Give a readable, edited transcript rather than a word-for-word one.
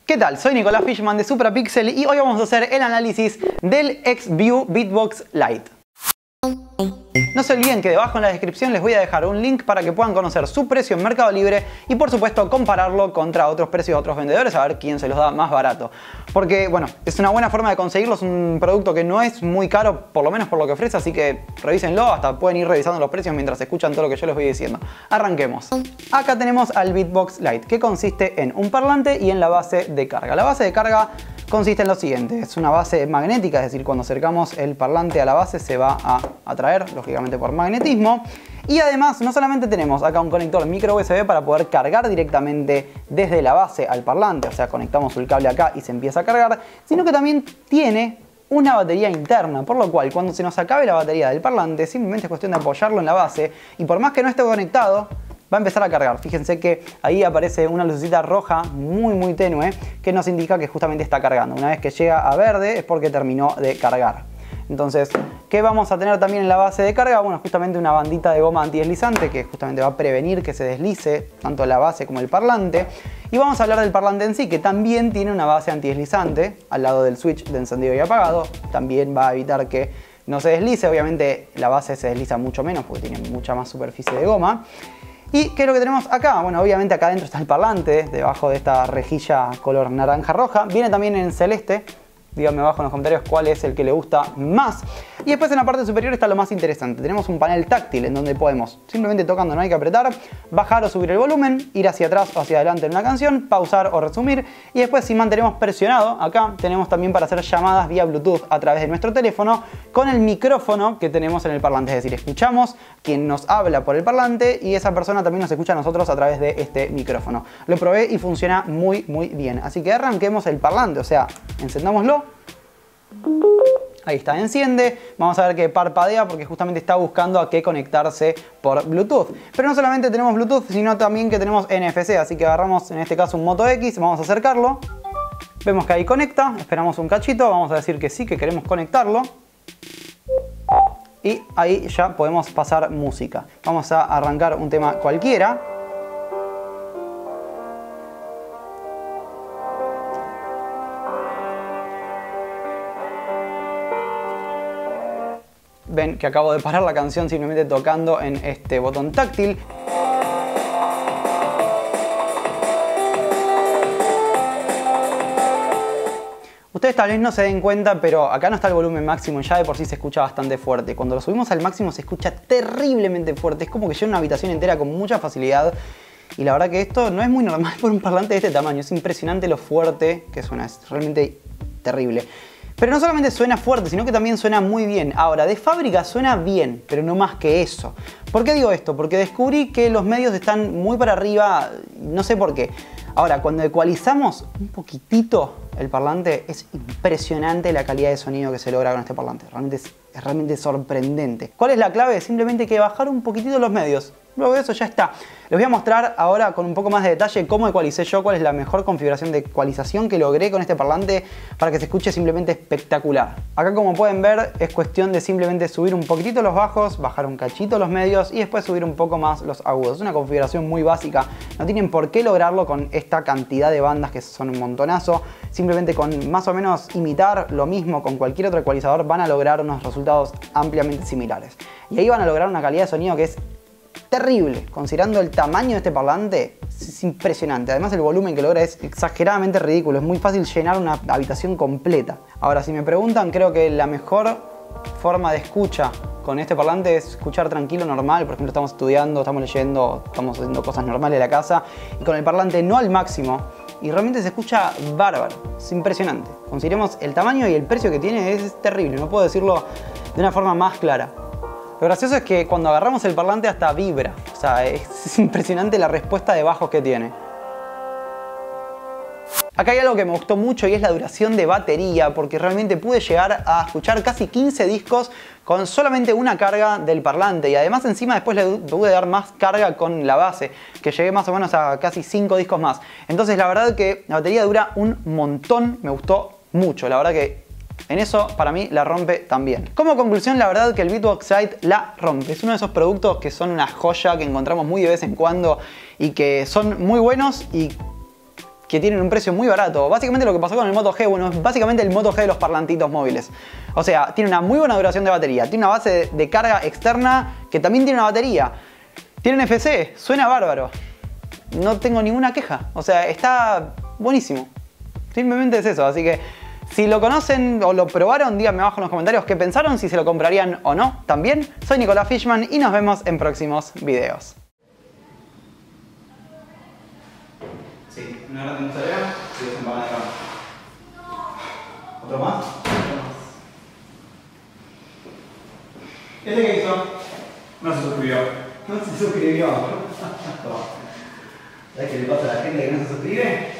¿Qué tal? Soy Nicolás Fishman de Suprapixel y hoy vamos a hacer el análisis del Xview Beatbox Lite. No se olviden que debajo en la descripción les voy a dejar un link para que puedan conocer su precio en Mercado Libre y por supuesto compararlo contra otros precios de otros vendedores a ver quién se los da más barato. Porque bueno, es una buena forma de conseguirlo, es un producto que no es muy caro, por lo menos por lo que ofrece, así que revísenlo, hasta pueden ir revisando los precios mientras escuchan todo lo que yo les voy diciendo. Arranquemos. Acá tenemos al Beatbox Lite, que consiste en un parlante y en la base de carga. La base de carga consiste en lo siguiente, es una base magnética, es decir, cuando acercamos el parlante a la base se va a atraer, lógicamente por magnetismo. Y además no solamente tenemos acá un conector micro USB para poder cargar directamente desde la base al parlante, o sea, conectamos el cable acá y se empieza a cargar, sino que también tiene una batería interna, por lo cual cuando se nos acabe la batería del parlante simplemente es cuestión de apoyarlo en la base y por más que no esté conectado, va a empezar a cargar. Fíjense que ahí aparece una lucecita roja muy tenue que nos indica que justamente está cargando. Una vez que llega a verde es porque terminó de cargar. Entonces, ¿qué vamos a tener también en la base de carga? Bueno, justamente una bandita de goma antideslizante que justamente va a prevenir que se deslice tanto la base como el parlante. Y vamos a hablar del parlante en sí, que también tiene una base antideslizante al lado del switch de encendido y apagado. También va a evitar que no se deslice. Obviamente la base se desliza mucho menos porque tiene mucha más superficie de goma. ¿Y qué es lo que tenemos acá? Bueno, obviamente acá adentro está el parlante, debajo de esta rejilla color naranja roja. Viene también en celeste. Díganme abajo en los comentarios cuál es el que le gusta más. Y después en la parte superior está lo más interesante. Tenemos un panel táctil en donde podemos, simplemente tocando, no hay que apretar, bajar o subir el volumen, ir hacia atrás o hacia adelante en una canción, pausar o resumir. Y después si mantenemos presionado, acá tenemos también para hacer llamadas vía Bluetooth a través de nuestro teléfono con el micrófono que tenemos en el parlante. Es decir, escuchamos quien nos habla por el parlante y esa persona también nos escucha a nosotros a través de este micrófono. Lo probé y funciona muy bien. Así que arranquemos el parlante, o sea, encendámoslo. Ahí está, enciende. Vamos a ver que parpadea porque justamente está buscando a qué conectarse por Bluetooth. Pero no solamente tenemos Bluetooth, sino también que tenemos NFC. Así que agarramos en este caso un Moto X, vamos a acercarlo. Vemos que ahí conecta, esperamos un cachito, vamos a decir que sí, que queremos conectarlo. Y ahí ya podemos pasar música. Vamos a arrancar un tema cualquiera. Ven que acabo de parar la canción simplemente tocando en este botón táctil. Ustedes tal vez no se den cuenta, pero acá no está el volumen máximo y ya de por sí se escucha bastante fuerte. Cuando lo subimos al máximo se escucha terriblemente fuerte. Es como que llena una habitación entera con mucha facilidad. Y la verdad que esto no es muy normal por un parlante de este tamaño. Es impresionante lo fuerte que suena. Es realmente terrible. Pero no solamente suena fuerte, sino que también suena muy bien. Ahora, de fábrica suena bien, pero no más que eso. ¿Por qué digo esto? Porque descubrí que los medios están muy para arriba, no sé por qué. Ahora, cuando ecualizamos un poquitito el parlante, es impresionante la calidad de sonido que se logra con este parlante. Es realmente sorprendente. ¿Cuál es la clave? Simplemente que bajar un poquitito los medios. Luego de eso ya está. Les voy a mostrar ahora con un poco más de detalle cómo ecualicé yo, cuál es la mejor configuración de ecualización que logré con este parlante para que se escuche simplemente espectacular. Acá, como pueden ver, es cuestión de simplemente subir un poquitito los bajos, bajar un cachito los medios y después subir un poco más los agudos. Es una configuración muy básica, no tienen por qué lograrlo con esta cantidad de bandas que son un montonazo. Simplemente con más o menos imitar lo mismo con cualquier otro ecualizador van a lograr unos resultados ampliamente similares. Y ahí van a lograr una calidad de sonido que es terrible, considerando el tamaño de este parlante, es impresionante. Además el volumen que logra es exageradamente ridículo, es muy fácil llenar una habitación completa. Ahora, si me preguntan, creo que la mejor forma de escucha con este parlante es escuchar tranquilo, normal. Por ejemplo, estamos estudiando, estamos leyendo, estamos haciendo cosas normales en la casa y con el parlante no al máximo y realmente se escucha bárbaro, es impresionante. Consideremos el tamaño y el precio que tiene, es terrible, no puedo decirlo de una forma más clara. Lo gracioso es que cuando agarramos el parlante hasta vibra. O sea, es impresionante la respuesta de bajos que tiene. Acá hay algo que me gustó mucho y es la duración de batería, porque realmente pude llegar a escuchar casi 15 discos con solamente una carga del parlante. Y además encima después le pude dar más carga con la base, que llegué más o menos a casi 5 discos más. Entonces la verdad que la batería dura un montón, me gustó mucho. La verdad que en eso, para mí, la rompe también. Como conclusión, la verdad que el Beatbox Lite la rompe. Es uno de esos productos que son una joya, que encontramos muy de vez en cuando y que son muy buenos y que tienen un precio muy barato. Básicamente lo que pasó con el Moto G, bueno, es básicamente el Moto G de los parlantitos móviles. O sea, tiene una muy buena duración de batería, tiene una base de carga externa que también tiene una batería. Tiene NFC, suena bárbaro. No tengo ninguna queja, o sea, está buenísimo. Simplemente es eso, así que si lo conocen o lo probaron, díganme abajo en los comentarios qué pensaron, si se lo comprarían o no también. Soy Nicolás Fishman y nos vemos en próximos videos. Sí, una grande mozzarella y dos empanadas de carne. ¿Otro más? ¿Este qué hizo? No se suscribió. No se suscribió. ¿Sabes qué le pasa a la gente que no se suscribe?